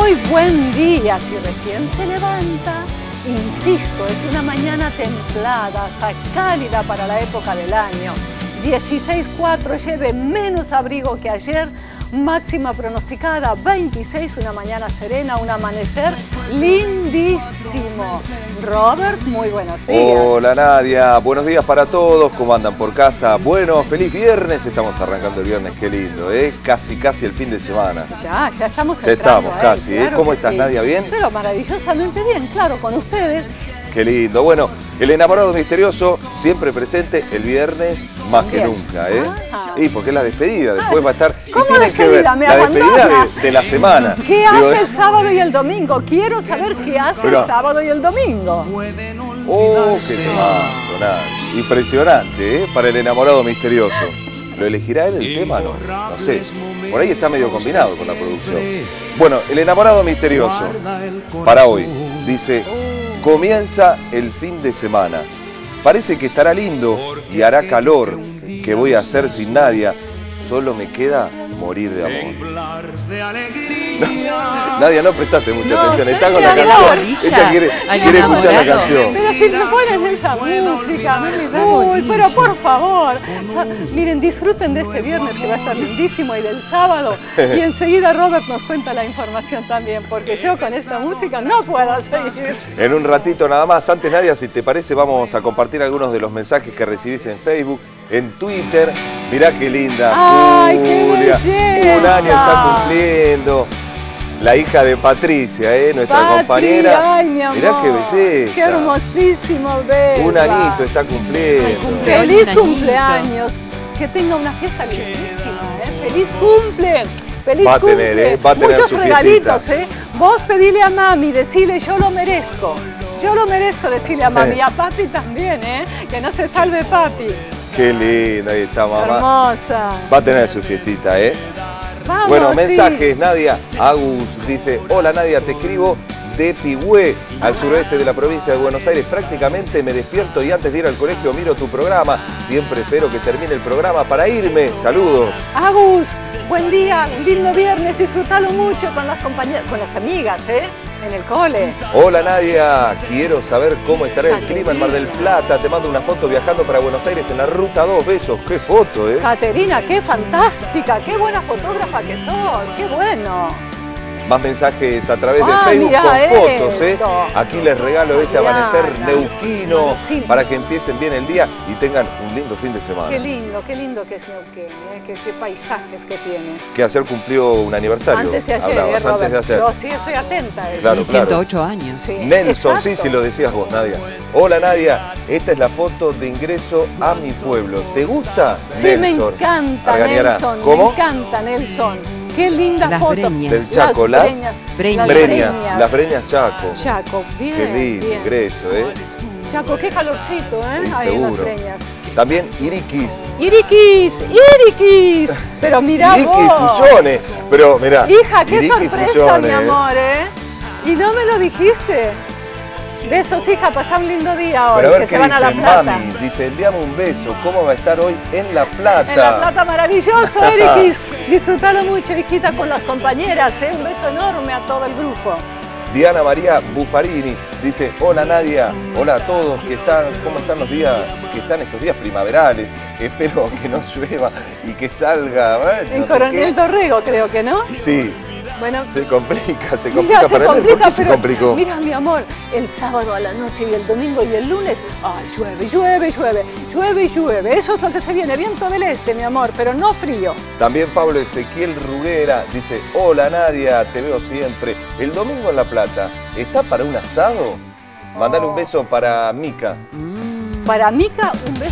Muy buen día, si recién se levanta. Insisto, es una mañana templada, hasta cálida para la época del año. 16,4, lleve menos abrigo que ayer. Máxima pronosticada 26, una mañana serena, un amanecer lindísimo. Robert, muy buenos días. Hola Nadia, buenos días para todos, ¿cómo andan por casa? Bueno, feliz viernes, estamos arrancando el viernes, qué lindo, casi el fin de semana. Ya estamos entrando. Ya estamos casi, claro ¿cómo que estás sí. Nadia? ¿Bien? Pero maravillosamente bien, claro, con ustedes. Qué lindo, bueno, el enamorado misterioso siempre presente el viernes más que Bien. nunca, Ah. Y porque es la despedida, después va a estar... ¿Cómo y tiene que ver despedida? ¿Me la despedida abandona? de la semana. ¿Qué hace el sábado y el domingo? Quiero saber qué hace Pero- el sábado y el domingo. Oh, qué temazo, Nadia. Impresionante, para el enamorado misterioso. ¿Lo elegirá él el tema? No sé. Por ahí está medio combinado con la producción. Bueno, el enamorado misterioso, para hoy, dice, comienza el fin de semana. Parece que estará lindo y hará calor. ¿Qué voy a hacer sin Nadia? Solo me queda morir de amor. Nadia, no prestaste mucha atención, está con la me canción. orilla Ella quiere escuchar la canción. Pero si me ponen esa música, uy, pero por favor. Miren, disfruten de este viernes que va a estar lindísimo y del sábado. Y enseguida Robert nos cuenta la información también, porque yo con esta música no puedo seguir. En un ratito nada más, antes Nadia, si te parece, vamos a compartir algunos de los mensajes que recibís en Facebook, en Twitter. Mirá qué linda ¡Ay, qué Julia, belleza! un año está cumpliendo. La hija de Patricia, nuestra Patri, compañera. ay, mi amor. Mirá qué belleza. Qué hermosísimo verla. Un añito está cumpliendo. Feliz cumpleaños. Que tenga una fiesta lindísima, Feliz cumple. Feliz Va a cumple. tener, va a tener Muchos su regalitos, fiestita. Vos pedile a mami, decile yo lo merezco. Yo lo merezco, decirle a mami. Y a papi también, Que no se salve papi. Qué linda, ahí está mamá. Hermosa. Va a tener su fiestita, Vamos, Bueno, sí. mensajes, Nadia. Agus dice, hola Nadia, te escribo de Pigüé, al suroeste de la provincia de Buenos Aires. Prácticamente me despierto y antes de ir al colegio miro tu programa. Siempre espero que termine el programa para irme. Saludos. Agus, buen día, lindo viernes, disfrutalo mucho con las compañeras, con las amigas, en el cole. Hola Nadia, quiero saber cómo estará el Caterina. clima en Mar del Plata. Te mando una foto viajando para Buenos Aires en la Ruta 2. Besos, qué foto, Caterina, qué fantástica, qué buena fotógrafa que sos, qué bueno. Más mensajes a través de Ah, Facebook mirá con fotos, esto. Aquí les regalo este Mirá, amanecer neuquino sí. para que empiecen bien el día y tengan un lindo fin de semana. Qué lindo que es Neuquén, qué paisajes que tiene. Que ayer cumplió un aniversario. Antes de ayer, hablabas, Robert. antes de ayer. Yo sí estoy atenta a eso. Claro, Sí, 108 años. Sí, Nelson, exacto. sí, lo decías vos, Nadia. Hola Nadia, esta es la foto de ingreso a mi pueblo. ¿Te gusta? Sí, Nelson? me encanta, Argañarás. Nelson, ¿Cómo? me encanta, Nelson. Qué linda Las foto. breñas. Del Chaco, las breñas. Las breñas Chaco. Chaco, bien. Qué lindo bien. ingreso, Chaco, qué calorcito, Sí, ahí en las seguro. breñas. También Iriquis. Iriquis, Iriquis. Pero mirá Iriquis vos. Fusiones. Pero mirá. Hija, qué Iriquis sorpresa, Fusiones, mi amor, Y no me lo dijiste. Besos, hija, pasá un lindo día hoy, Pero a ver que qué se van a La dice Plata. mami. Dice, enviame un beso. ¿Cómo va a estar hoy en La Plata? En La Plata, maravilloso, Iriquis. Disfrutalo mucho, hijita, con las compañeras, Un beso enorme a todo el grupo. Diana María Buffarini dice, hola Nadia, hola a todos, ¿cómo están los días, que están estos días primaverales? Espero que no llueva y que salga, En no sé Coronel qué. Dorrego, creo que, ¿no? Sí, Bueno, se complica mira, se para él. ¿Por complica, qué se pero complicó? mira, mi amor, el sábado a la noche y el domingo y el lunes, ay, llueve, llueve, llueve, llueve y llueve. Eso es lo que se viene, viento del este, mi amor, pero no frío. También Pablo Ezequiel Ruguera dice, hola Nadia, te veo siempre. El domingo en La Plata, ¿está para un asado? Mandale un beso para Mica. Para Mica,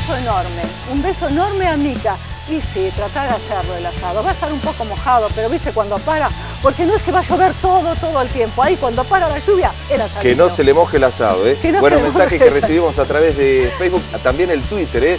un beso enorme a Mica. Y sí, tratar de hacerlo el asado. Va a estar un poco mojado, pero viste cuando para, porque no es que va a llover todo el tiempo. Ahí cuando para la lluvia, el asado. Que no se le moje el asado, Que no Bueno, se le mensajes moje que el asado. recibimos a través de Facebook, también el Twitter,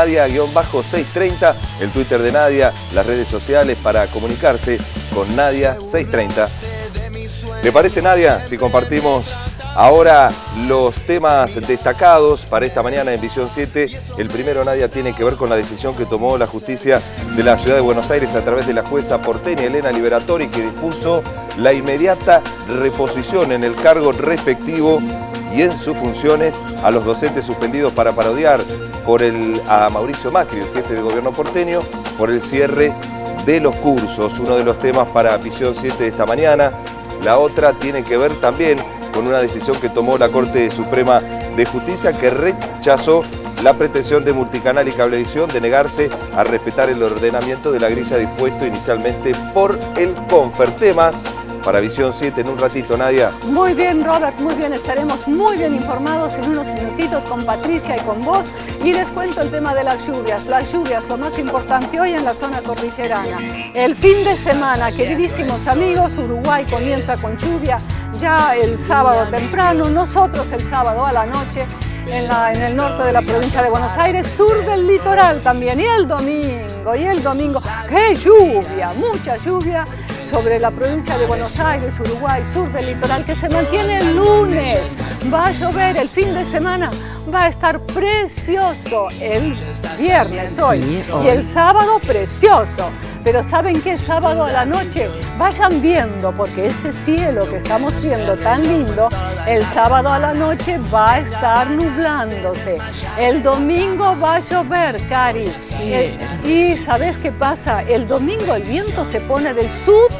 Nadia-630, el Twitter de Nadia, las redes sociales para comunicarse con Nadia 630. ¿Le parece, Nadia, si compartimos Ahora los temas destacados para esta mañana en Visión 7. El primero, Nadia, tiene que ver con la decisión que tomó la justicia de la Ciudad de Buenos Aires a través de la jueza porteña Elena Liberatori, que dispuso la inmediata reposición en el cargo respectivo y en sus funciones a los docentes suspendidos para parodiar a Mauricio Macri, el jefe de gobierno porteño, por el cierre de los cursos. Uno de los temas para Visión 7 de esta mañana. La otra tiene que ver también con una decisión que tomó la Corte Suprema de Justicia, que rechazó la pretensión de Multicanal y Cablevisión de negarse a respetar el ordenamiento de la grilla dispuesto inicialmente por el Confertemas. Para Visión 7 en un ratito, Nadia. Muy bien, Robert, muy bien. Estaremos muy bien informados en unos minutitos con Patricia y con vos. Y les cuento el tema de las lluvias. Las lluvias, lo más importante hoy en la zona cordillerana. El fin de semana, queridísimos amigos, Uruguay comienza con lluvia ya el sábado temprano. Nosotros el sábado a la noche en el norte de la provincia de Buenos Aires, sur del litoral también. Y el domingo, ¡qué lluvia! Mucha lluvia sobre la provincia de Buenos Aires, Uruguay, sur del litoral, que se mantiene el lunes. Va a llover el fin de semana, va a estar precioso el viernes hoy y el sábado precioso. Pero ¿saben qué? Sábado a la noche vayan viendo, porque este cielo que estamos viendo tan lindo, el sábado a la noche va a estar nublándose. El domingo va a llover, Cari. Y ¿sabes qué pasa? El domingo el viento se pone del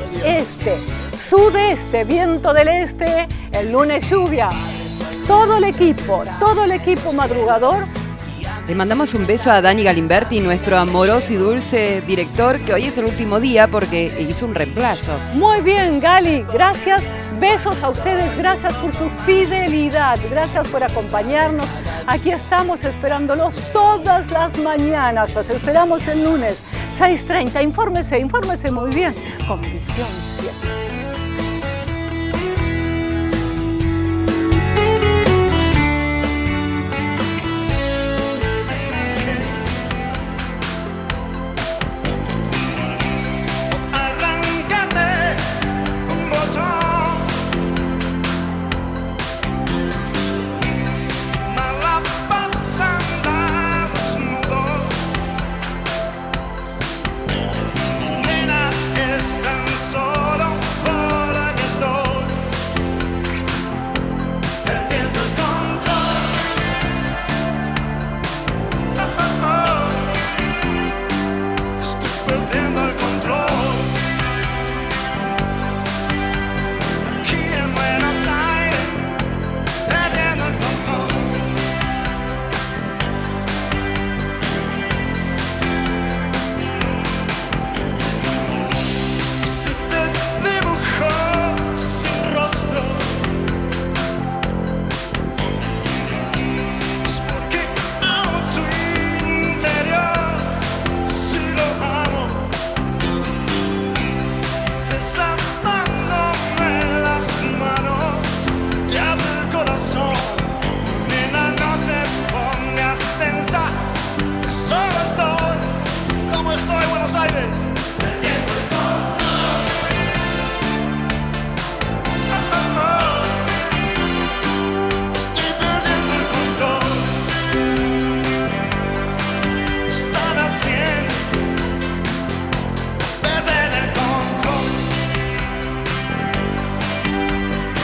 sudeste, viento del este, el lunes lluvia. Todo el equipo madrugador. Le mandamos un beso a Dani Galimberti, nuestro amoroso y dulce director, que hoy es el último día porque hizo un reemplazo. Muy bien, Gali, gracias. Besos a ustedes, gracias por su fidelidad, gracias por acompañarnos. Aquí estamos esperándolos todas las mañanas. Los esperamos el lunes, 6:30. Infórmese muy bien con Visión 7.